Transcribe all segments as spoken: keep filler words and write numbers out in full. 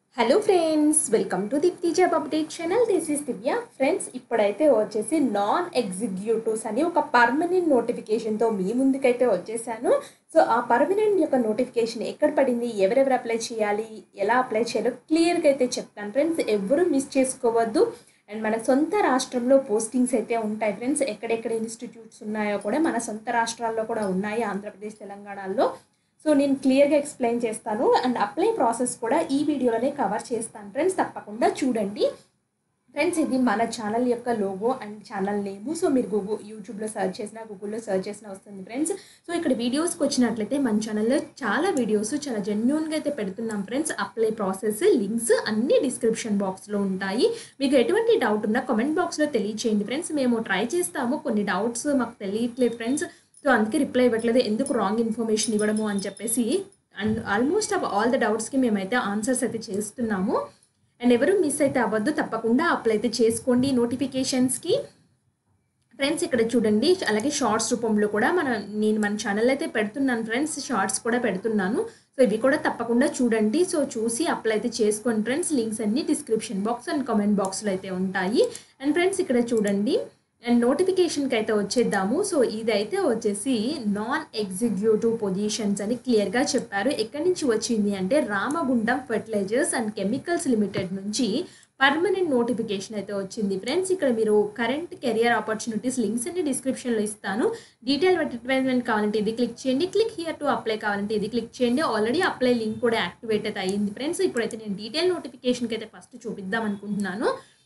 Hello friends, welcome to Deepthi job update channel. This is Divya. Friends, ఇప్పుడైతే వచ్చేసి non executives అని ఒక పర్మనెంట్ నోటిఫికేషన్తో మీ ముందుకైతే వచ్చేసాను. సో ఆ పర్మనెంట్ యొక్క నోటిఫికేషన్ ఎక్కడ పడింది, ఎవరెవరు అప్లై చేయాలి, ఎలా అప్లై చేయాలో క్లియర్గా అయితే చెప్తాను ఫ్రెండ్స్. ఎవరు మిస్ చేసుకోవద్దు. అండ్ మన సొంత రాష్ట్రంలో పోస్టింగ్స్ అయితే ఉంటాయి ఫ్రెండ్స్. ఎక్కడెక్కడ ఇన్స్టిట్యూట్స్ ఉన్నాయో కూడా మన సొంత రాష్ట్రాల్లో కూడా ఉన్నాయి, ఆంధ్రప్రదేశ్, తెలంగాణలో. సో నేను క్లియర్గా ఎక్స్ప్లెయిన్ చేస్తాను. అండ్ అప్లై ప్రాసెస్ కూడా ఈ వీడియోలోనే కవర్ చేస్తాను ఫ్రెండ్స్, తప్పకుండా చూడండి. ఫ్రెండ్స్, ఇది మన ఛానల్ యొక్క లోగో అండ్ ఛానల్ నేము. సో మీరు గూగుల్ యూట్యూబ్లో సర్చ్ చేసినా, గూగుల్లో సర్చ్ చేసినా వస్తుంది ఫ్రెండ్స్. సో ఇక్కడ వీడియోస్కి వచ్చినట్లయితే మన ఛానల్లో చాలా వీడియోస్ చాలా జెన్యూన్గా అయితే పెడుతున్నాం ఫ్రెండ్స్. అప్లై ప్రాసెస్ లింక్స్ అన్ని డిస్క్రిప్షన్ బాక్స్లో ఉంటాయి. మీకు ఎటువంటి డౌట్ ఉన్నా కామెంట్ బాక్స్లో తెలియచేయండి ఫ్రెండ్స్. మేము ట్రై చేస్తాము. కొన్ని డౌట్స్ మాకు తెలియట్లేదు ఫ్రెండ్స్, సో అందుకే రిప్లై ఇవ్వట్లేదు, ఎందుకు రాంగ్ ఇన్ఫర్మేషన్ ఇవ్వడము అని చెప్పేసి. అండ్ ఆల్మోస్ట్ ఆల్ ద డౌట్స్కి మేమైతే ఆన్సర్స్ అయితే చేస్తున్నాము. అండ్ ఎవరు మిస్ అయితే అవ్వద్దు, తప్పకుండా అప్లై అయితే చేసుకోండి నోటిఫికేషన్స్కి ఫ్రెండ్స్. ఇక్కడ చూడండి, అలాగే షార్ట్స్ రూపంలో కూడా మన నేను మన ఛానల్ అయితే పెడుతున్నాను ఫ్రెండ్స్, షార్ట్స్ కూడా పెడుతున్నాను. సో ఇవి కూడా తప్పకుండా చూడండి. సో చూసి అప్లై అయితే చేసుకోండి ఫ్రెండ్స్. లింక్స్ అన్ని డిస్క్రిప్షన్ బాక్స్ అండ్ కామెంట్ బాక్స్లో అయితే ఉంటాయి. అండ్ ఫ్రెండ్స్, ఇక్కడ చూడండి, అండ్ నోటిఫికేషన్కి అయితే వచ్చేద్దాము. సో ఇదైతే వచ్చేసి నాన్ ఎగ్జిక్యూటివ్ పొజిషన్స్ అని క్లియర్గా చెప్పారు. ఎక్కడి నుంచి వచ్చింది అంటే Ramagundam fertilizers and chemicals limited నుంచి పర్మనెంట్ నోటిఫికేషన్ అయితే వచ్చింది ఫ్రెండ్స్. ఇక్కడ మీరు కరెంట్ కెరియర్ ఆపర్చునిటీస్ లింక్స్ అన్ని డిస్క్రిప్షన్లో ఇస్తాను. డీటెయిల్ అడ్వర్టైజ్మెంట్ కావాలంటే ఇది క్లిక్ చేయండి, క్లిక్ హియర్ టు అప్లై కావాలంటే ఇది క్లిక్ చేయండి. ఆల్రెడీ అప్లై లింక్ కూడా యాక్టివేట్ అయితే అయ్యింది ఫ్రెండ్స్. ఇప్పుడైతే నేను డీటెయిల్ నోటిఫికేషన్కి అయితే ఫస్ట్ చూపిద్దాం అనుకుంటున్నాను.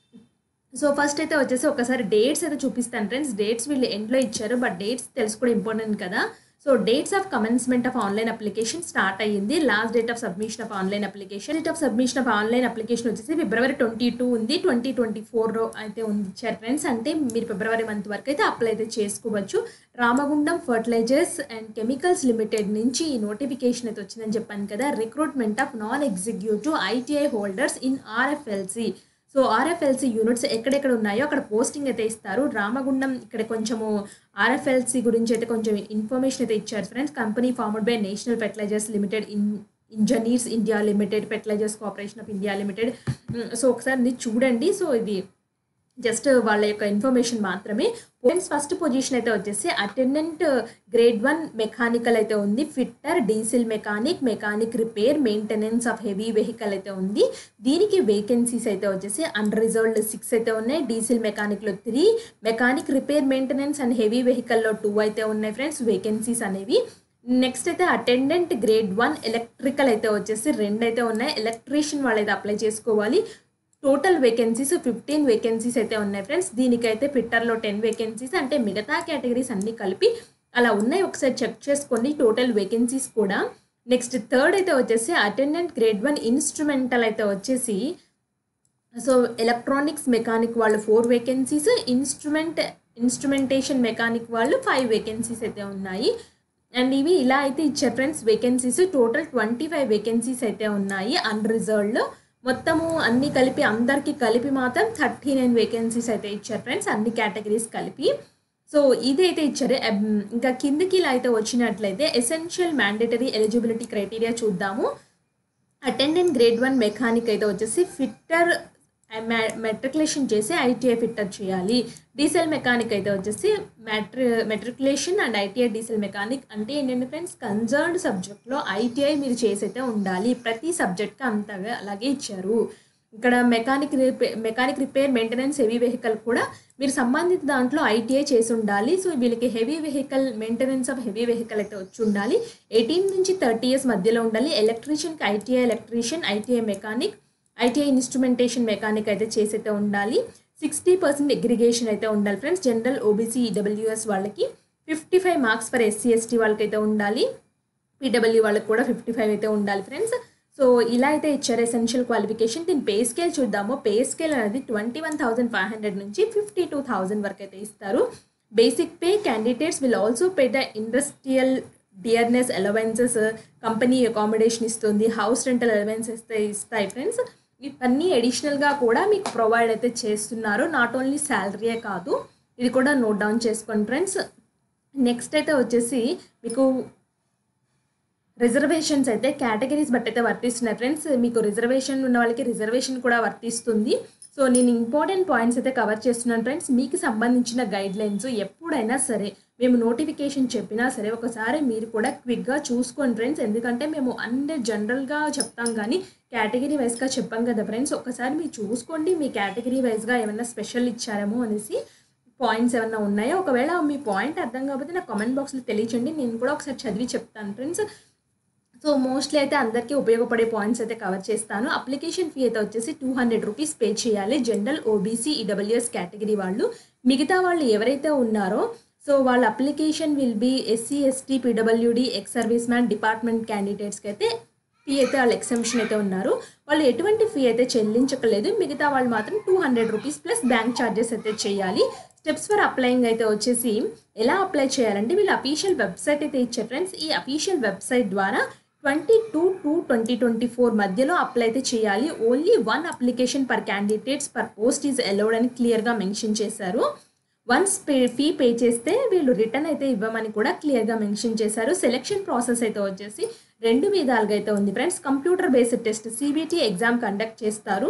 సో ఫస్ట్ అయితే వచ్చేసి ఒకసారి డేట్స్ అయితే చూపిస్తాను ఫ్రెండ్స్. డేట్స్ వీళ్ళు ఎండ్లో ఇచ్చారు, బట్ డేట్స్ తెలుసుకోవడం ఇంపార్టెంట్ కదా. So dates of commencement of online application start అయ్యింది. Last date of submission of online application date of submission of online application వచ్చేసి ఫిబ్రవరి ట్వంటీ టూ ఉంది. ట్వంటీ ట్వంటీ ఫోర్లో అయితే ఉంది ఇచ్చారు ఫ్రెండ్స్. అంటే మీరు ఫిబ్రవరి మంత్ వరకు అయితే అప్లై అయితే చేసుకోవచ్చు. Ramagundam fertilizers and chemicals limited నుంచి ఈ నోటిఫికేషన్ అయితే వచ్చిందని చెప్పాను కదా. Recruitment of non executive ITI holders in RFCL. So RFCL units ఎక్కడెక్కడ ఉన్నాయో అక్కడ పోస్టింగ్ అయితే ఇస్తారు. రామగుండం ఇక్కడ కొంచెము ఆర్ఎఫ్ఎల్సి గురించి అయితే కొంచెం ఇన్ఫర్మేషన్ అయితే ఇచ్చారు friends. Company formed by National Fertilizers Limited, in Engineers India Limited, Fertilizers Corporation of India Limited. So ఒకసారి ఇది చూడండి. సో ఇది జస్ట్ వాళ్ళ యొక్క ఇన్ఫర్మేషన్ మాత్రమే. ఫ్రెండ్స్, ఫస్ట్ పొజిషన్ అయితే వచ్చేసి అటెండెంట్ గ్రేడ్ వన్ మెకానికల్ అయితే ఉంది. Fitter, diesel mechanic, mechanic repair, maintenance of heavy vehicle అయితే ఉంది. దీనికి వేకెన్సీస్ అయితే వచ్చేసి అన్రిజర్వ్డ్ సిక్స్ అయితే ఉన్నాయి. డీజిల్ మెకానిక్లో three, mechanic repair, maintenance and heavy వెహికల్లో టూ అయితే ఉన్నాయి ఫ్రెండ్స్ వేకెన్సీస్ అనేవి. నెక్స్ట్ అయితే అటెండెంట్ గ్రేడ్ వన్ ఎలక్ట్రికల్ అయితే వచ్చేసి రెండు అయితే ఉన్నాయి. ఎలక్ట్రీషియన్ వాళ్ళు అయితే అప్లై చేసుకోవాలి. టోటల్ వేకెన్సీస్ ఫిఫ్టీన్ వేకెన్సీస్ అయితే ఉన్నాయి ఫ్రెండ్స్. దీనికైతే ఫిట్టర్లో టెన్ వేకెన్సీస్, అంటే మిగతా కేటగిరీస్ అన్నీ కలిపి అలా ఉన్నాయి. ఒకసారి చెక్ చేసుకోండి టోటల్ వేకెన్సీస్ కూడా. నెక్స్ట్ థర్డ్ అయితే వచ్చేసి అటెండెంట్ గ్రేడ్ వన్ ఇన్స్ట్రుమెంటల్ అయితే వచ్చేసి, సో ఎలక్ట్రానిక్స్ మెకానిక్ వాళ్ళు four vacancies, instrument instrumentation mechanic వాళ్ళు ఫైవ్ వేకెన్సీస్ అయితే ఉన్నాయి. అండ్ ఇవి ఇలా అయితే ఇచ్చారు friends vacancies. Total twenty five vacancies అయితే ఉన్నాయి అన్రిజర్వ్డ్. మొత్తము అన్ని కలిపి అందరికీ కలిపి మాత్రం థర్టీ నైన్ వేకెన్సీస్ అయితే ఇచ్చారు ఫ్రెండ్స్, అన్ని కేటగిరీస్ కలిపి. సో ఇదైతే ఇచ్చారు. ఇంకా కిందకి ఇలా అయితే వచ్చినట్లయితే ఎసెన్షియల్ మ్యాండేటరీ ఎలిజిబిలిటీ క్రైటీరియా చూద్దాము. అటెండెంట్ గ్రేడ్ వన్ మెకానిక్ అయితే వచ్చేసి ఫిట్టర్ మెట్రికులేషన్ చేసి ఐటీఐ ఫిట్టర్ చేయాలి. డీజిల్ మెకానిక్ అయితే వచ్చేసి metri matriculation and ITI diesel mechanic. అంటే ఏంటంటే ఫ్రెండ్స్, కన్సర్న్డ్ సబ్జెక్ట్లో ఐటీఐ మీరు చేసి అయితే ఉండాలి. ప్రతి సబ్జెక్ట్కి అంతగా అలాగే ఇచ్చారు. ఇక్కడ mechanic repair mechanic repair maintenance heavy vehicle కూడా మీరు సంబంధిత దాంట్లో ఐటీఐ చేసి ఉండాలి. సో వీళ్ళకి heavy vehicle maintenance of heavy vehicle అయితే వచ్చి ఉండాలి. ఎయిటీన్ నుంచి థర్టీ ఇయర్స్ మధ్యలో ఉండాలి. ఎలక్ట్రీషియన్కి ITI electrician, ITI mechanic, ITI instrumentation mechanic అయితే చేసి అయితే ఉండాలి. సిక్స్టీ పర్సెంట్ అగ్రిగేషన్ అయితే ఉండాలి ఫ్రెండ్స్. జనరల్, ఓబీసీ, ఈడబ్ల్యూఎస్ వాళ్ళకి fifty five marks for SC ST వాళ్ళకైతే ఉండాలి. పీడబ్ల్యూ వాళ్ళకి కూడా ఫిఫ్టీ ఫైవ్ అయితే ఉండాలి ఫ్రెండ్స్. సో ఇలా అయితే ఇచ్చారు ఎసెన్షియల్ క్వాలిఫికేషన్. దీని పే స్కేల్ చూద్దాము. పే స్కేల్ అనేది twenty one thousand five hundred నుంచి ఫిఫ్టీ టూ థౌసండ్ వరకు అయితే ఇస్తారు. Basic pay candidates will also pay the industrial dearness allowances, company accommodation ఇస్తుంది, హౌస్ రెంటల్ అలవెన్సెస్ అయితే ఇస్తాయి ఫ్రెండ్స్. ఇవన్నీ అడిషనల్గా కూడా మీకు ప్రొవైడ్ అయితే చేస్తున్నారు. నాట్ ఓన్లీ శాలరీయే కాదు, ఇది కూడా నోట్ డౌన్ చేసుకోండి ఫ్రెండ్స్. నెక్స్ట్ అయితే వచ్చేసి మీకు రిజర్వేషన్స్ అయితే కేటగిరీస్ బట్టి అయితే వర్తిస్తున్నాయి ఫ్రెండ్స్. మీకు రిజర్వేషన్ ఉన్న వాళ్ళకి రిజర్వేషన్ కూడా వర్తిస్తుంది. సో నేను ఇంపార్టెంట్ పాయింట్స్ అయితే కవర్ చేస్తున్నాను ఫ్రెండ్స్. మీకు సంబంధించిన గైడ్లైన్స్ ఎప్పుడైనా సరే మేము నోటిఫికేషన్ చెప్పినా సరే ఒకసారి మీరు కూడా క్విక్గా చూసుకోండి ఫ్రెండ్స్. ఎందుకంటే మేము అన్ని జనరల్గా చెప్తాం కానీ కేటగిరీ వైజ్గా చెప్పాం కదా ఫ్రెండ్స్. ఒకసారి మీరు చూసుకోండి మీ కేటగిరీ వైజ్గా ఏమైనా స్పెషల్ ఇచ్చారేమో అనేసి, పాయింట్స్ ఏమైనా ఉన్నాయో. ఒకవేళ మీ పాయింట్ అర్థం కాకపోతే నాకు కామెంట్ బాక్స్లో తెలియచండి, నేను కూడా ఒకసారి చదివి చెప్తాను ఫ్రెండ్స్. సో మోస్ట్లీ అయితే అందరికీ ఉపయోగపడే పాయింట్స్ అయితే కవర్ చేస్తాను. అప్లికేషన్ ఫీ అయితే వచ్చేసి టూ హండ్రెడ్ రూపీస్ పే చేయాలి జనరల్, ఓబీసీ, ఈడబ్ల్యూఎస్ కేటగిరీ వాళ్ళు. మిగతా వాళ్ళు ఎవరైతే ఉన్నారో సో వాళ్ళ application will be SC, ST, PWD, ex service man department క్యాండిడేట్స్కి అయితే ఫీ అయితే వాళ్ళు ఎక్సెంప్షన్ అయితే ఉన్నారు. వాళ్ళు ఎటువంటి ఫీ అయితే చెల్లించకలేదు. మిగతా వాళ్ళు మాత్రం two hundred rupees plus bank charges అయితే చేయాలి. స్టెప్స్ ఫర్ అప్లయింగ్ అయితే వచ్చేసి ఎలా అప్లై చేయాలంటే వీళ్ళు అఫీషియల్ వెబ్సైట్ అయితే ఇచ్చారు ఫ్రెండ్స్. ఈ అఫీషియల్ వెబ్సైట్ ద్వారా twenty two to twenty twenty four మధ్యలో అప్లై అయితే చేయాలి. Only one application per candidates per post is allowed అని క్లియర్గా మెన్షన్ చేశారు. వన్స్ పే ఫీ పే చేస్తే వీళ్ళు రిటర్న్ అయితే ఇవ్వమని కూడా క్లియర్గా మెన్షన్ చేశారు. సెలెక్షన్ ప్రాసెస్ అయితే వచ్చేసి రెండు విధాలుగా అయితే ఉంది friends. Computer based test CBT exam conduct చేస్తారు.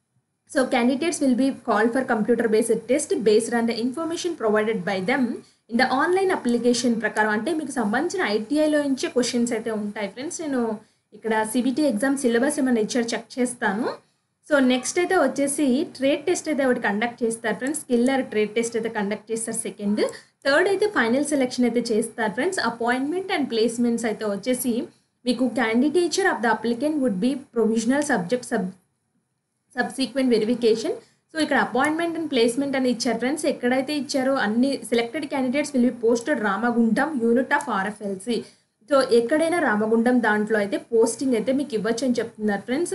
So candidates will be called for computer based test based on the information provided by them in the online application ప్రకారం. అంటే మీకు సంబంధించిన ఐటీఐలో నుంచే క్వశ్చన్స్ అయితే ఉంటాయి ఫ్రెండ్స్. నేను ఇక్కడ సిబిటి ఎగ్జామ్ సిలబస్ ఏమైనా ఇచ్చారు చెక్ చేస్తాను. సో నెక్స్ట్ అయితే వచ్చేసి ట్రేడ్ టెస్ట్ అయితే ఒకటి కండక్ట్ చేస్తారు ఫ్రెండ్స్. స్కిల్లర్ ట్రేడ్ టెస్ట్ అయితే కండక్ట్ చేస్తారు సెకండ్. థర్డ్ అయితే ఫైనల్ సెలెక్షన్ అయితే చేస్తారు ఫ్రెండ్స్. అపాయింట్మెంట్ అండ్ ప్లేస్మెంట్స్ అయితే వచ్చేసి మీకు candidature of the applicant would be provisional subject sub subsequent verification. So ఇక్కడ అపాయింట్మెంట్ అండ్ ప్లేస్మెంట్ అని ఇచ్చారు ఫ్రెండ్స్. ఎక్కడైతే ఇచ్చారో అన్ని selected candidates will be posted Ramagundam unit of RFLC. So ఎక్కడైనా రామగుండం దాంట్లో అయితే పోస్టింగ్ అయితే మీకు ఇవ్వచ్చు అని చెప్తున్నారు friends.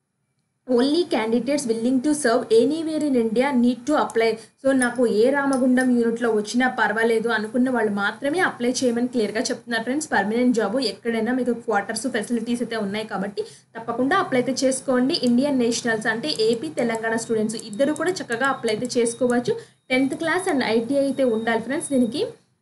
Only candidates willing to serve anywhere in India need to apply. So నాకు ఏ రామగుండం యూనిట్లో వచ్చినా పర్వాలేదు అనుకున్న వాళ్ళు మాత్రమే అప్లై చేయమని క్లియర్గా చెప్తున్నారు ఫ్రెండ్స్. పర్మనెంట్ జాబ్ ఎక్కడైనా మీకు క్వార్టర్స్ ఫెసిలిటీస్ అయితే ఉన్నాయి కాబట్టి తప్పకుండా అప్లై అయితే చేసుకోండి. ఇండియన్ నేషనల్స్ అంటే ఏపీ, తెలంగాణ స్టూడెంట్స్ ఇద్దరు కూడా చక్కగా అప్లై అయితే చేసుకోవచ్చు. టెన్త్ క్లాస్ అండ్ ఐటీఐ అయితే ఉండాలి ఫ్రెండ్స్ దీనికి.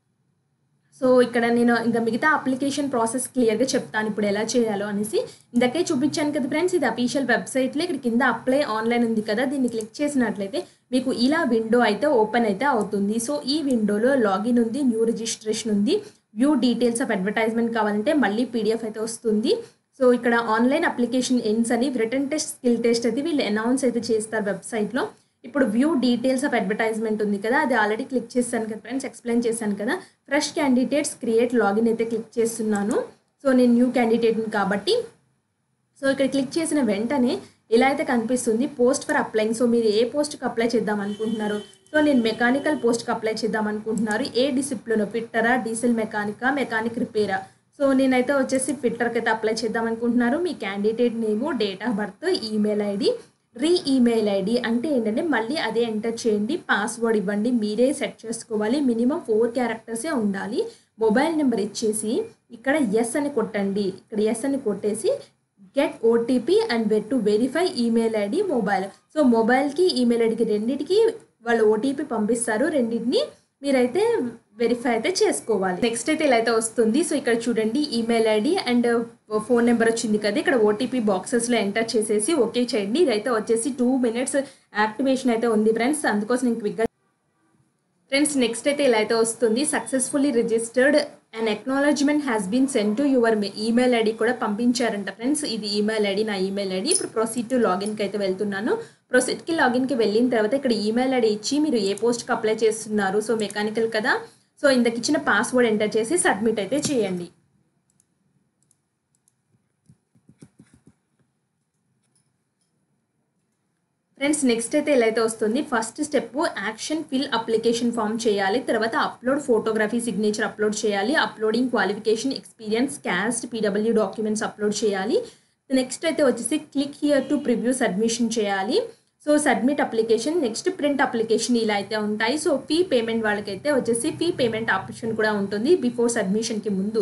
సో ఇక్కడ నేను ఇంకా మిగతా అప్లికేషన్ ప్రాసెస్ క్లియర్గా చెప్తాను ఇప్పుడు ఎలా చేయాలో అనేసి. ఇందాకే చూపించాను కదా ఫ్రెండ్స్, ఇది అఫీషియల్ వెబ్సైట్లో ఇక్కడ కింద అప్లై ఆన్లైన్ ఉంది కదా, దీన్ని క్లిక్ చేసినట్లయితే మీకు ఇలా విండో అయితే ఓపెన్ అయితే అవుతుంది. సో ఈ విండోలో లాగిన్ ఉంది, న్యూ రిజిస్ట్రేషన్ ఉంది, వ్యూ డీటెయిల్స్ ఆఫ్ అడ్వర్టైజ్మెంట్ కావాలంటే మళ్ళీ పీడిఎఫ్ అయితే వస్తుంది. సో ఇక్కడ ఆన్లైన్ అప్లికేషన్ ఎన్స్ అని రిటర్న్ టెస్ట్, స్కిల్ టెస్ట్ అయితే వీళ్ళు అనౌన్స్ అయితే చేస్తారు వెబ్సైట్లో. ఇప్పుడు వ్యూ డీటెయిల్స్ ఆఫ్ అడ్వర్టైజ్మెంట్ ఉంది కదా, అది ఆల్రెడీ క్లిక్ చేశాను కదా ఫ్రెండ్స్, ఎక్స్ప్లెయిన్ చేశాను కదా. ఫ్రెష్ క్యాండిడేట్స్ క్రియేట్ లాగిన్ అయితే క్లిక్ చేస్తున్నాను. సో నేను న్యూ క్యాండిడేట్ని కాబట్టి సో ఇక్కడ క్లిక్ చేసిన వెంటనే ఇలా అయితే కనిపిస్తుంది పోస్ట్ ఫర్ అప్లైయింగ్. సో మీరు ఏ పోస్ట్కి అప్లై చేద్దాం అనుకుంటున్నారు? సో నేను మెకానికల్ పోస్ట్కి అప్లై చేద్దాం అనుకుంటున్నారు. ఏ డిసిప్లిన్, ఫిట్టరా, డీజిల్ మెకానికా, మెకానిక్ రిపేరా? సో నేనైతే వచ్చేసి ఫిట్టర్కి అయితే అప్లై చేద్దాం అనుకుంటున్నారు. మీ candidate name, date of birth, email ID. Re email ID అంటే ఏంటంటే మళ్ళీ అదే ఎంటర్ చేయండి, పాస్వర్డ్ ఇవ్వండి, మీరే సెట్ చేసుకోవాలి, మినిమం ఫోర్ క్యారెక్టర్సే ఉండాలి. మొబైల్ నెంబర్ ఇచ్చేసి ఇక్కడ ఎస్ అని కొట్టండి. ఇక్కడ ఎస్ అని కొట్టేసి get OTP and wait to verify email ID mobile. So మొబైల్కి ఈమెయిల్ ఐడికి రెండింటికి వాళ్ళు ఓటీపీ పంపిస్తారు, రెండింటిని మీరైతే వెరిఫై అయితే చేసుకోవాలి. నెక్స్ట్ అయితే ఇలా అయితే వస్తుంది. సో ఇక్కడ చూడండి email ID and phone number వచ్చింది కదా, ఇక్కడ ఓటీపీ బాక్సెస్లో ఎంటర్ చేసేసి ఓకే చేయండి. ఇదైతే వచ్చేసి టూ మినిట్స్ యాక్టివేషన్ అయితే ఉంది ఫ్రెండ్స్, అందుకోసం నేను క్విక్గా ఫ్రెండ్స్ నెక్స్ట్ అయితే ఇలా అయితే వస్తుంది. Successfully registered and acknowledgement has been send to your email ID కూడా పంపించారంట ఫ్రెండ్స్. ఇది ఈమెయిల్ ఐడి, నా ఈమెయిల్ ఐడి. ఇప్పుడు ప్రొసీడ్ టు లాగిన్కి అయితే వెళ్తున్నాను. ప్రొసీడ్కి లాగిన్కి వెళ్ళిన తర్వాత ఇక్కడ ఈమెయిల్ ఐడి ఇచ్చి మీరు ఏ పోస్ట్కి అప్లై చేస్తున్నారు, సో మెకానికల్ కదా, సో ఇందుకు ఇచ్చిన పాస్వర్డ్ ఎంటర్ చేసి సబ్మిట్ అయితే చేయండి. ఫ్రెండ్స్ నెక్స్ట్ అయితే ఎలా అయితే వస్తుంది. First step action fill application form చేయాలి. తర్వాత అప్లోడ్ ఫోటోగ్రఫీ, సిగ్నేచర్ అప్లోడ్ చేయాలి. Uploading qualification, experience, caste, PW documents upload చేయాలి. నెక్స్ట్ అయితే వచ్చేసి click here to preview submission చేయాలి. So submit application, next print application ఇలా అయితే ఉంటాయి. సో ఫీ పేమెంట్ వాళ్ళకైతే వచ్చేసి ఫీ పేమెంట్ ఆప్షన్ కూడా ఉంటుంది. బిఫోర్ సబ్మిషన్కి ముందు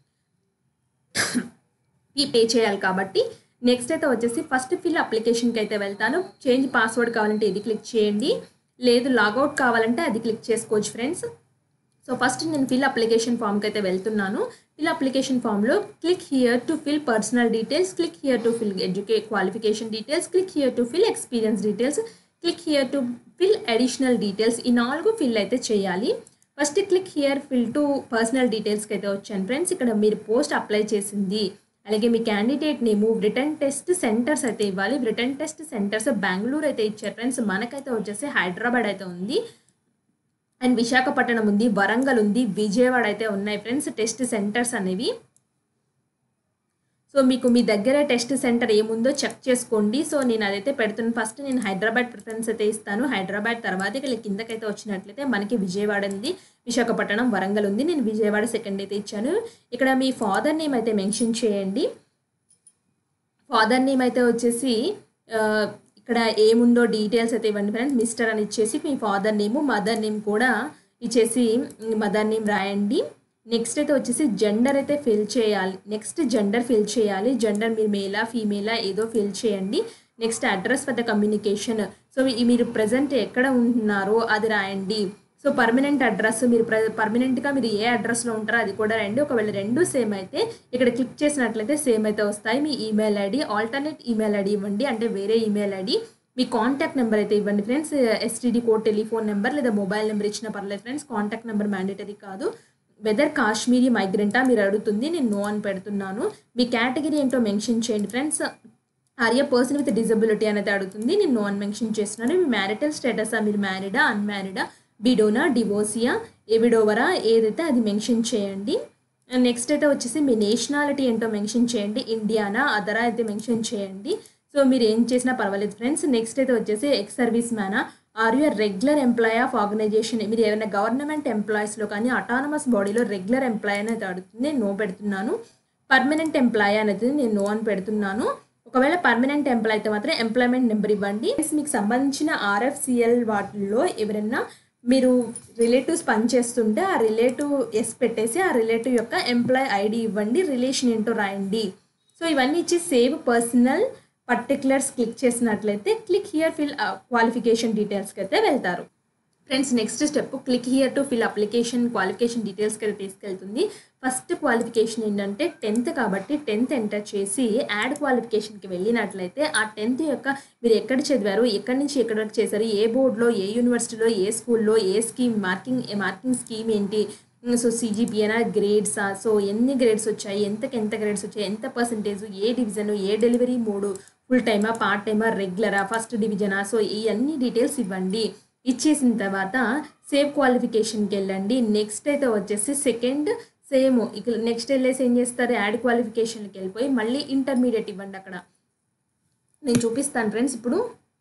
ఫీ పే చేయాలి కాబట్టి. నెక్స్ట్ అయితే వచ్చేసి ఫస్ట్ ఫిల్ అప్లికేషన్కి అయితే వెళ్తాను. చేంజ్ పాస్వర్డ్ కావాలంటే ఇది క్లిక్ చేయండి, లేదు లాగౌట్ కావాలంటే అది క్లిక్ చేసుకోవచ్చు ఫ్రెండ్స్. సో ఫస్ట్ నేను ఫిల్ అప్లికేషన్ ఫామ్కి అయితే వెళ్తున్నాను. ఇలా అప్లికేషన్ ఫామ్లో click here to fill personal details, click here to fill educate qualification details, click here to fill experience details, click here to fill additional details. ఈ నాలుగు fill అయితే చేయాలి. First click here fill to personal డీటెయిల్స్కి అయితే వచ్చాను friends. ఇక్కడ మీరు post apply చేసింది, అలాగే మీ candidate name, written test centres అయితే ఇవ్వాలి. రిటర్న్ టెస్ట్ సెంటర్స్ బెంగళూరు అయితే ఇచ్చారు ఫ్రెండ్స్. మనకైతే వచ్చేసి హైదరాబాద్ అయితే ఉంది, అండ్ విశాఖపట్నం ఉంది, వరంగల్ ఉంది, విజయవాడ అయితే ఉన్నాయి ఫ్రెండ్స్ టెస్ట్ సెంటర్స్ అనేవి. సో మీకు మీ దగ్గర టెస్ట్ సెంటర్ ఏముందో చెక్ చేసుకోండి. సో నేను అదైతే పెడుతున్నాను. ఫస్ట్ నేను హైదరాబాద్ ప్రిఫరెన్స్ అయితే ఇస్తాను. హైదరాబాద్ తర్వాత ఇక్కడ కిందకైతే వచ్చినట్లయితే మనకి విజయవాడ ఉంది, విశాఖపట్నం, వరంగల్ ఉంది. నేను విజయవాడ సెకండ్ అయితే ఇచ్చాను. ఇక్కడ మీ ఫాదర్ నేమ్ అయితే మెన్షన్ చేయండి. ఫాదర్ నేమ్ అయితే వచ్చేసి ఇక్కడ ఏముందో డీటెయిల్స్ అయితే ఇవ్వండి ఫ్రెండ్స్. మిస్టర్ అని ఇచ్చేసి మీ ఫాదర్ నేము, మదర్ నేమ్ కూడా ఇచ్చేసి మదర్ నేమ్ రాయండి. నెక్స్ట్ అయితే వచ్చేసి జెండర్ అయితే ఫిల్ చేయాలి. నెక్స్ట్ జెండర్ ఫిల్ చేయాలి. జెండర్ మీరు మేలా ఫీమేలా ఏదో ఫిల్ చేయండి. Next address for the communication. So మీరు ప్రజెంట్ ఎక్కడ ఉంటున్నారో అది రాయండి. సో పర్మనెంట్ అడ్రస్ మీరు ప్ర పర్మనెంట్గా మీరు ఏ అడ్రస్లో ఉంటారో అది కూడా రండి. ఒకవేళ రెండు సేమ్ అయితే ఇక్కడ క్లిక్ చేసినట్లయితే సేమ్ అయితే వస్తాయి. మీ email ID, alternate email ID ఇవ్వండి, అంటే వేరే ఈమెయిల్ ఐడి. మీ కాంటాక్ట్ నెంబర్ అయితే ఇవ్వండి friends. STD code, telephone number లేదా మొబైల్ నెంబర్ ఇచ్చినా పర్లేదు ఫ్రెండ్స్. కాంటాక్ట్ నెంబర్ మ్యాండేటరీ కాదు. వెదర్ కాశ్మీరీ మైగ్రెంటా మీరు అడుగుతుంది, నేను నో అని పెడుతున్నాను. మీ కేటగిరీ ఏంటో మెన్షన్ చేయండి friends. Or a person with disability అనేది అడుగుతుంది, నేను నో అని మెన్షన్ చేస్తున్నాను. మీ మ్యారిటల్ స్టేటసా, మీరు మ్యారీడా, అన్మ్యారీడా, బిడోనా, డివోర్సియా, ఎవిడోవరా ఏదైతే అది మెన్షన్ చేయండి. నెక్స్ట్ అయితే వచ్చేసి మీ నేషనాలిటీ ఏంటో మెన్షన్ చేయండి. ఇండియానా, అదరా అయితే మెన్షన్ చేయండి. సో మీరు ఏం చేసినా పర్వాలేదు ఫ్రెండ్స్. నెక్స్ట్ అయితే వచ్చేసి ఎక్స్ సర్వీస్ మ్యానా, are you regular employee of organisation. మీరు ఏమైనా గవర్నమెంట్ ఎంప్లాయీస్లో కానీ అటానమస్ బాడీలో రెగ్యులర్ ఎంప్లాయ్ అనేది అడుగుతుంది, నేను నో పెడుతున్నాను. పర్మనెంట్ ఎంప్లాయ్ అనేది నేను నో అని పెడుతున్నాను. ఒకవేళ పర్మనెంట్ ఎంప్లాయ్ అయితే మాత్రం ఎంప్లాయ్మెంట్ నెంబర్ ఇవ్వండి. మీకు సంబంధించిన ఆర్ఎఫ్సిఎల్ వాటిల్లో ఎవరైనా మీరు రిలేటివ్స్ పనిచేస్తుంటే ఆ రిలేటివ్ ఎస్ పెట్టేసి ఆ రిలేటివ్ యొక్క ఎంప్లాయ్ ఐడి ఇవ్వండి, రిలేషన్ ఏంటో రాయండి. సో ఇవన్నీ ఇచ్చి సేవ్ పర్సనల్ పర్టికులర్స్ క్లిక్ చేసినట్లయితే క్లిక్ హియర్ ఫిల్ క్వాలిఫికేషన్ డీటెయిల్స్కి అయితే వెళ్తారు friends. Next step click here to fill application qualification డీటెయిల్స్కి అయితే తీసుకెళ్తుంది. ఫస్ట్ క్వాలిఫికేషన్ ఏంటంటే టెన్త్ కాబట్టి టెన్త్ ఎంటర్ చేసి యాడ్ క్వాలిఫికేషన్కి వెళ్ళినట్లయితే ఆ టెన్త్ యొక్క మీరు ఎక్కడ చదివారు, ఎక్కడి నుంచి ఎక్కడి వరకు చేశారు, ఏ బోర్డులో, ఏ యూనివర్సిటీలో, ఏ స్కూల్లో, ఏ స్కీమ్ మార్కింగ్ మార్కింగ్ స్కీమ్ ఏంటి, సో సిజిపిఏనా, గ్రేడ్సా, సో ఎన్ని గ్రేడ్స్ వచ్చాయి, ఎంతకి ఎంత గ్రేడ్స్ వచ్చాయి, ఎంత పర్సెంటేజ్, ఏ డివిజను, ఏ డెలివరీ మోడు, ఫుల్ టైమా, పార్ట్ టైమా, రెగ్యులరా, ఫస్ట్ డివిజనా, సో ఈ అన్ని డీటెయిల్స్ ఇవ్వండి. ఇచ్చేసిన తర్వాత సేవ్ క్వాలిఫికేషన్కి వెళ్ళండి. నెక్స్ట్ అయితే వచ్చేసి సెకండ్ సేమ్ ఇక నెక్స్ట్ వెళ్ళేసి ఏం చేస్తారు, యాడ్ క్వాలిఫికేషన్కి వెళ్ళిపోయి మళ్ళీ ఇంటర్మీడియట్ ఇవ్వండి. అక్కడ నేను చూపిస్తాను ఫ్రెండ్స్ ఇప్పుడు.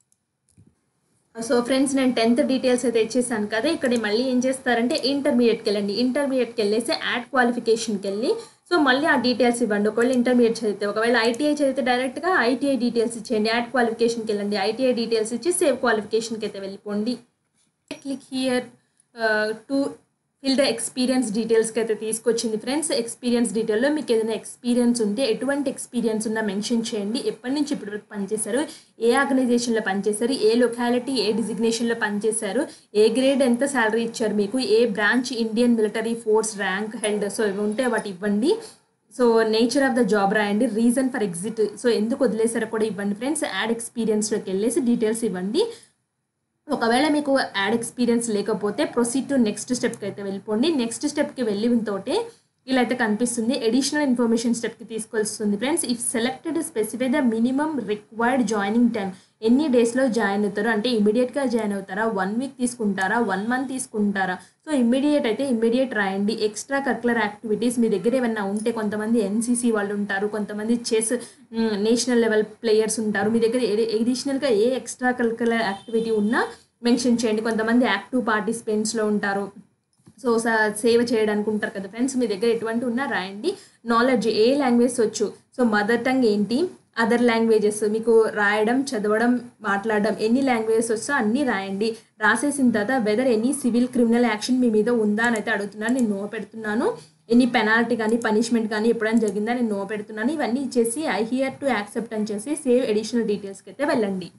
సో ఫ్రెండ్స్ నేను టెన్త్ డీటెయిల్స్ అయితే ఇచ్చేసాను కదా, ఇక్కడ మళ్ళీ ఏం చేస్తారంటే ఇంటర్మీడియట్కి వెళ్ళండి. ఇంటర్మీడియట్కి వెళ్ళేసి యాడ్ క్వాలిఫికేషన్కి వెళ్ళి సో మళ్ళీ ఆ డీటెయిల్స్ ఇవ్వండి. ఒకవేళ ఇంటర్మీడియట్ చదివితే, ఒకవేళ ఐటీఐ చదివితే డైరెక్ట్గా ఐటీఐ డీటెయిల్స్ ఇచ్చేయండి. యాడ్ క్వాలిఫికేషన్కి వెళ్ళండి, ఐటీఐ డీటెయిల్స్ ఇచ్చి సేవ్ క్వాలిఫికేషన్కి అయితే వెళ్ళిపోండి. Click here to fill the experience డీటెయిల్స్కి అయితే తీసుకొచ్చింది ఫ్రెండ్స్. ఎక్స్పీరియన్స్ డీటెయిల్లో మీకు ఏదైనా ఎక్స్పీరియన్స్ ఉంటే ఎటువంటి ఎక్స్పీరియన్స్ ఉన్నా మెన్షన్ చేయండి. ఎప్పటి నుంచి ఇప్పటి వరకు పనిచేశారు, ఏ ఆర్గనైజేషన్లో పనిచేశారు, ఏ లొకాలిటీ, ఏ డిజిగ్నేషన్లో పనిచేశారు, ఏ గ్రేడ్ ఎంత శాలరీ ఇచ్చారు మీకు, ఏ branch Indian military force rank held, so ఇవి ఉంటే వాటి ఇవ్వండి. So nature of the job రాయండి, రీజన్ ఫర్ ఎగ్జిట్, సో ఎందుకు వదిలేసారో కూడా ఇవ్వండి ఫ్రెండ్స్. యాడ్ ఎక్స్పీరియన్స్లోకి వెళ్ళేసి డీటెయిల్స్ ఇవ్వండి. ఒకవేళ మీకు యాడ్ ఎక్స్పీరియన్స్ లేకపోతే ప్రొసీడ్ టు నెక్స్ట్ స్టెప్కి అయితే వెళ్ళిపోండి. నెక్స్ట్ స్టెప్కి వెళ్ళిన తోటే ఇలా అయితే కనిపిస్తుంది. అడిషనల్ ఇన్ఫర్మేషన్ స్టెప్కి తీసుకొస్తుంది friends. If selected specify the minimum required joining time, ఎన్ని డేస్లో జాయిన్ అవుతారు, అంటే ఇమీడియట్గా జాయిన్ అవుతారా, వన్ వీక్ తీసుకుంటారా, వన్ మంత్ తీసుకుంటారా. సో ఇమ్మీడియట్ అయితే ఇమ్మీడియట్ రాయండి. ఎక్స్ట్రా కరికులర్ యాక్టివిటీస్ మీ దగ్గర ఏమైనా ఉంటే, కొంతమంది ఎన్సీసీ వాళ్ళు ఉంటారు, కొంతమంది చెస్ నేషనల్ లెవెల్ ప్లేయర్స్ ఉంటారు, మీ దగ్గర ఎడిషనల్గా ఏ ఎక్స్ట్రా కరికులర్ యాక్టివిటీ ఉన్నా మెన్షన్ చేయండి. కొంతమంది యాక్టివ్ పార్టిసిపెంట్స్లో ఉంటారు, సో సేవ చేయడానికి ఉంటారు కదా ఫ్రెండ్స్, మీ దగ్గర ఎటువంటి ఉన్నా రాయండి. నాలెడ్జ్, ఏ లాంగ్వేజ్ వచ్చు, సో మదర్ టంగ్ ఏంటి, అదర్ లాంగ్వేజెస్ మీకు రాయడం, చదవడం, మాట్లాడడం ఎన్ని లాంగ్వేజెస్ వచ్చో అన్నీ రాయండి. రాసేసిన తర్వాత whether any civil criminal action మీ మీద ఉందా అని అయితే అడుగుతున్నాను, నేను నో పెడుతున్నాను. ఎనీ పెనాల్టీ కానీ పనిష్మెంట్ కానీ ఎప్పుడైనా జరిగిందా, నేను నో పెడుతున్నాను. ఇవన్నీ ఇచ్చేసి ఐ హియర్ టు యాక్సెప్ట్ అని చేసి సేవ్ అడిషనల్ డీటెయిల్స్కి అయితే వెళ్ళండి.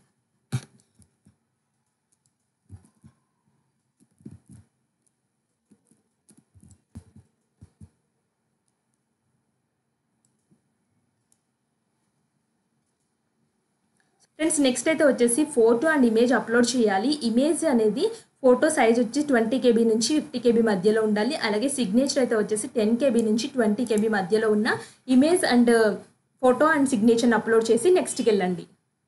ఫ్రెండ్స్ నెక్స్ట్ అయితే వచ్చేసి ఫోటో అండ్ ఇమేజ్ అప్లోడ్ చేయాలి. ఇమేజ్ అనేది ఫోటో సైజ్ వచ్చి ట్వంటీ కేబీ నుంచి ఫిఫ్టీ కేబీ మధ్యలో ఉండాలి. అలాగే సిగ్నేచర్ అయితే వచ్చేసి టెన్ కేబీ నుంచి ట్వంటీ కేబీ మధ్యలో ఉన్న ఇమేజ్ అండ్ ఫోటో అండ్ సిగ్నేచర్ని అప్లోడ్ చేసి నెక్స్ట్కి వెళ్ళండి.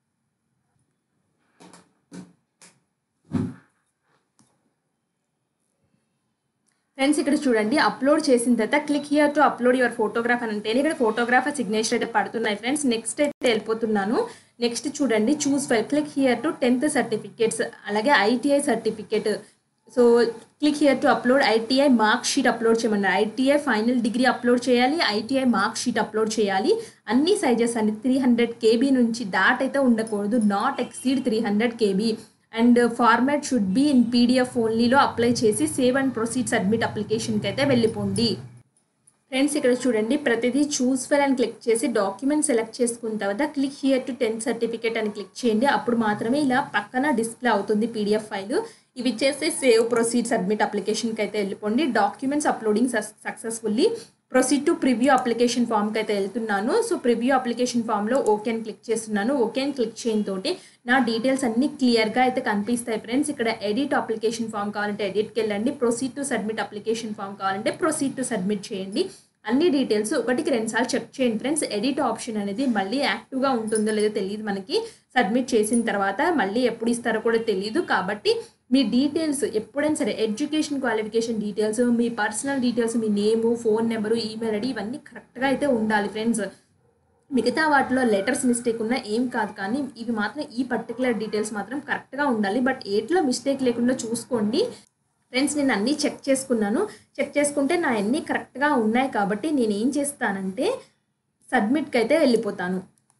ఫ్రెండ్స్ ఇక్కడ చూడండి, అప్లోడ్ చేసిన తర్వాత click here to upload your photograph అని అంటే ఇక్కడ ఫోటోగ్రాఫర్ సిగ్నేచర్ అయితే పడుతున్నాయి. ఫ్రెండ్స్ నెక్స్ట్ అయితే వెళ్ళిపోతున్నాను. నెక్స్ట్ చూడండి, choose file, click here to tenth certificates, అలాగే ITI certificate. So click here to upload ITI mark sheet upload చేయమన్నారు. ఐటీఐ ఫైనల్ డిగ్రీ అప్లోడ్ చేయాలి, ఐటీఐ మార్క్ షీట్ అప్లోడ్ చేయాలి. అన్ని సైజెస్ అన్ని త్రీ హండ్రెడ్ కేబీ నుంచి దాట్ అయితే ఉండకూడదు, not exceed three hundred KB. And format should be in PDF ఓన్లీలో అప్లై చేసి సేవ్ అండ్ ప్రొసీడ్ సబ్మిట్ అప్లికేషన్కి అయితే వెళ్ళిపోండి. ఫ్రెండ్స్ ఇక్కడ చూడండి, ప్రతిదీ చూస్ ఫైల్ అని క్లిక్ చేసి డాక్యుమెంట్ సెలెక్ట్ చేసుకున్న తర్వాత click here to tenth certificate అని క్లిక్ చేయండి. అప్పుడు మాత్రమే ఇలా పక్కన డిస్ప్లే అవుతుంది పీడిఎఫ్ ఫైల్. ఇవి చేస్తే సేవ్ ప్రొసీడ్ సబ్మిట్ అప్లికేషన్కి అయితే వెళ్ళిపోండి. Documents uploading successfully, proceed to preview application ఫామ్కి అయితే వెళ్తున్నాను. సో ప్రివ్యూ అప్లికేషన్ ఫామ్లో ఓకే అని క్లిక్ చేస్తున్నాను. ఓకే అని క్లిక్ చేయడం తోటి నా డీటెయిల్స్ అన్ని క్లియర్గా అయితే కనిపిస్తాయి. ఫ్రెండ్స్ ఇక్కడ ఎడిట్ అప్లికేషన్ ఫామ్ కావాలంటే ఎడిట్కి వెళ్ళండి, proceed to submit application form కావాలంటే ప్రొసీడ్ టు సబ్మిట్ చేయండి. అన్ని డీటెయిల్స్ ఒకటికి రెండుసార్లు చెక్ చేయండి ఫ్రెండ్స్. ఎడిట్ ఆప్షన్ అనేది మళ్ళీ యాక్టివ్గా ఉంటుందో లేదో తెలియదు మనకి. సబ్మిట్ చేసిన తర్వాత మళ్ళీ ఎప్పుడు ఇస్తారో కూడా తెలియదు. కాబట్టి మీ డీటెయిల్స్ ఎప్పుడైనా సరే ఎడ్యుకేషన్ క్వాలిఫికేషన్ డీటెయిల్స్, మీ పర్సనల్ డీటెయిల్స్, మీ name, phone number, email ID ఇవన్నీ కరెక్ట్గా అయితే ఉండాలి ఫ్రెండ్స్. మిగతా వాటిలో లెటర్స్ మిస్టేక్ ఉన్నా ఏం కాదు, కానీ ఇవి మాత్రం ఈ పర్టికులర్ డీటెయిల్స్ మాత్రం కరెక్ట్గా ఉండాలి. బట్ ఏట్లో మిస్టేక్ లేకుండా చూసుకోండి ఫ్రెండ్స్. నేను అన్నీ చెక్ చేసుకున్నాను. చెక్ చేసుకుంటే నా అన్నీ కరెక్ట్గా ఉన్నాయి కాబట్టి నేను ఏం చేస్తానంటే సబ్మిట్కి అయితే వెళ్ళిపోతాను.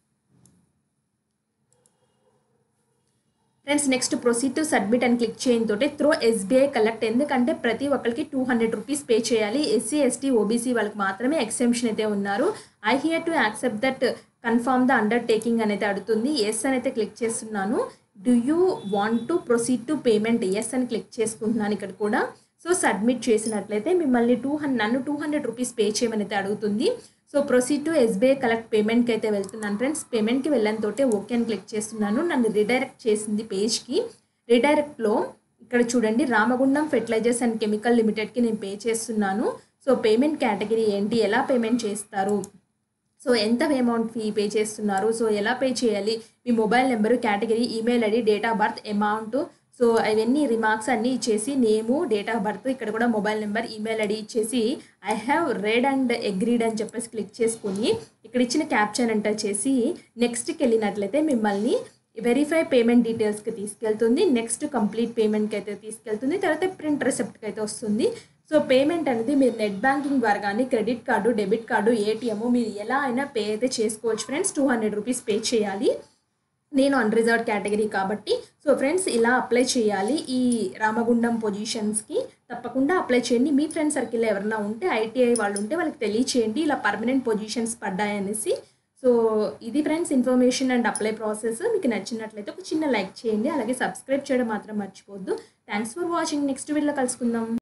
Friends next proceed to submit అని క్లిక్ చేయడం తోటి త్రో ఎస్బీఐ కలెక్ట్, ఎందుకంటే ప్రతి ఒక్కరికి టూ హండ్రెడ్ రూపీస్ పే చేయాలి. ఎస్సీ ఎస్టీ ఓబీసీ వాళ్ళకి మాత్రమే ఎక్సెంప్షన్ అయితే ఉన్నారు. I hear to accept that confirm the undertaking అనేది అడుగుతుంది. ఎస్ అని అయితే క్లిక్ చేస్తున్నాను. Do you want to proceed to payment, yes అని క్లిక్ చేసుకుంటున్నాను ఇక్కడ కూడా. సో సబ్మిట్ చేసినట్లయితే మిమ్మల్ని టూ హండ్రెడ్ నన్ను టూ హండ్రెడ్ రూపీస్ పే చేయమని అయితే అడుగుతుంది. So proceed to SBI collect పేమెంట్కి అయితే వెళ్తున్నాను ఫ్రెండ్స్. పేమెంట్కి వెళ్ళిన తోటే ఓకే అని క్లిక్ చేస్తున్నాను. నన్ను రిడైరెక్ట్ చేసింది పేజ్కి. రిడైరెక్ట్లో ఇక్కడ చూడండి, రామగుండం ఫెర్టిలైజర్స్ అండ్ కెమికల్ లిమిటెడ్కి నేను పే చేస్తున్నాను. సో పేమెంట్ కేటగిరీ ఏంటి, ఎలా పేమెంట్ చేస్తారు, సో ఎంత అమౌంట్ ఫీ పే చేస్తున్నారు, సో ఎలా పే చేయాలి, మీ mobile number, category, email ID, date of birth, amount, so అవన్నీ రిమార్క్స్ అన్నీ ఇచ్చేసి నేము, డేట్ ఆఫ్ బర్త్, ఇక్కడ కూడా మొబైల్ నెంబర్, ఈమెయిల్ ఐడి ఇచ్చేసి I have read and agreed అని చెప్పేసి క్లిక్ చేసుకుని ఇక్కడ ఇచ్చిన క్యాప్చర్ ఎంటర్ చేసి నెక్స్ట్కి వెళ్ళినట్లయితే మిమ్మల్ని వెరిఫై పేమెంట్ డీటెయిల్స్కి తీసుకెళ్తుంది. నెక్స్ట్ కంప్లీట్ పేమెంట్కి అయితే తీసుకెళ్తుంది. తర్వాత ప్రింట్ రిసిప్ట్కి అయితే వస్తుంది. సో పేమెంట్ అనేది మీరు నెట్ బ్యాంకింగ్ ద్వారా కానీ credit card, debit card, ATM మీరు ఎలా అయినా పే అయితే చేసుకోవచ్చు friends. Two hundred rupees pay చేయాలి. నేను అన్రిజర్వ్డ్ కేటగిరీ కాబట్టి. సో ఫ్రెండ్స్ ఇలా అప్లై చేయాలి ఈ రామగుండం పొజిషన్స్కి. తప్పకుండా అప్లై చేయండి. మీ ఫ్రెండ్ సర్కిల్లో ఎవరైనా ఉంటే ఐటీఐ వాళ్ళు ఉంటే వాళ్ళకి తెలియచేయండి ఇలా పర్మనెంట్ పొజిషన్స్ పడ్డాయనేసి. సో ఇది friends information and apply process. మీకు నచ్చినట్లయితే ఒక చిన్న లైక్ చేయండి, అలాగే సబ్స్క్రైబ్ చేయడం మాత్రం మర్చిపోవద్దు. Thanks for watching. నెక్స్ట్ వీడియోలో కలుసుకుందాం.